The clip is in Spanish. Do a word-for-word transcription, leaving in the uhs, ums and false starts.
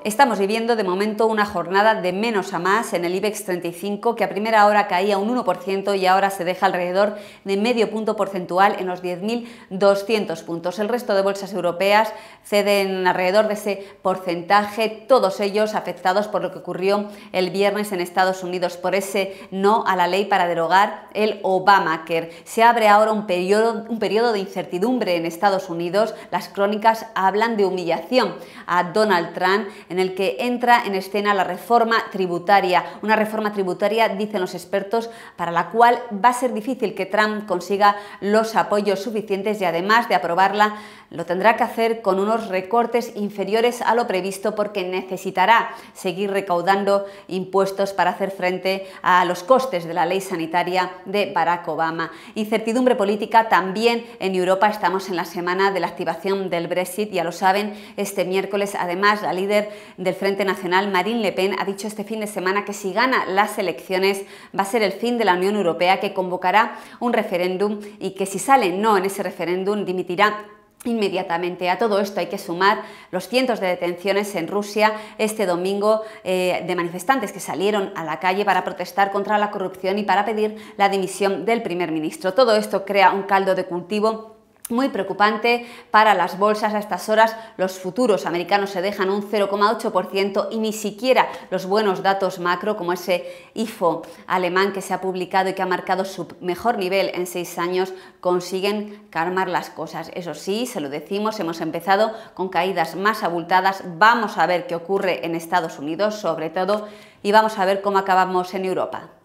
Estamos viviendo de momento una jornada de menos a más en el IBEX treinta y cinco, que a primera hora caía un uno por ciento y ahora se deja alrededor de medio punto porcentual en los diez mil doscientos puntos. El resto de bolsas europeas ceden alrededor de ese porcentaje, todos ellos afectados por lo que ocurrió el viernes en Estados Unidos, por ese no a la ley para derogar el Obamacare. Se abre ahora un periodo, un periodo de incertidumbre en Estados Unidos. Las crónicas hablan de humillación a Donald Trump, en el que entra en escena la reforma tributaria, una reforma tributaria, dicen los expertos, para la cual va a ser difícil que Trump consiga los apoyos suficientes y además de aprobarla, lo tendrá que hacer con unos recortes inferiores a lo previsto porque necesitará seguir recaudando impuestos para hacer frente a los costes de la ley sanitaria de Barack Obama. Incertidumbre política también en Europa. Estamos en la semana de la activación del Brexit, ya lo saben. Este miércoles, además, la líder del Frente Nacional, Marine Le Pen, ha dicho este fin de semana que si gana las elecciones va a ser el fin de la Unión Europea, que convocará un referéndum y que si sale no en ese referéndum dimitirá inmediatamente. A todo esto hay que sumar los cientos de detenciones en Rusia este domingo eh, de manifestantes que salieron a la calle para protestar contra la corrupción y para pedir la dimisión del primer ministro. Todo esto crea un caldo de cultivo muy preocupante para las bolsas. A estas horas los futuros americanos se dejan un cero coma ocho por ciento y ni siquiera los buenos datos macro como ese I F O alemán que se ha publicado y que ha marcado su mejor nivel en seis años consiguen calmar las cosas. Eso sí, se lo decimos, hemos empezado con caídas más abultadas. Vamos a ver qué ocurre en Estados Unidos sobre todo y vamos a ver cómo acabamos en Europa.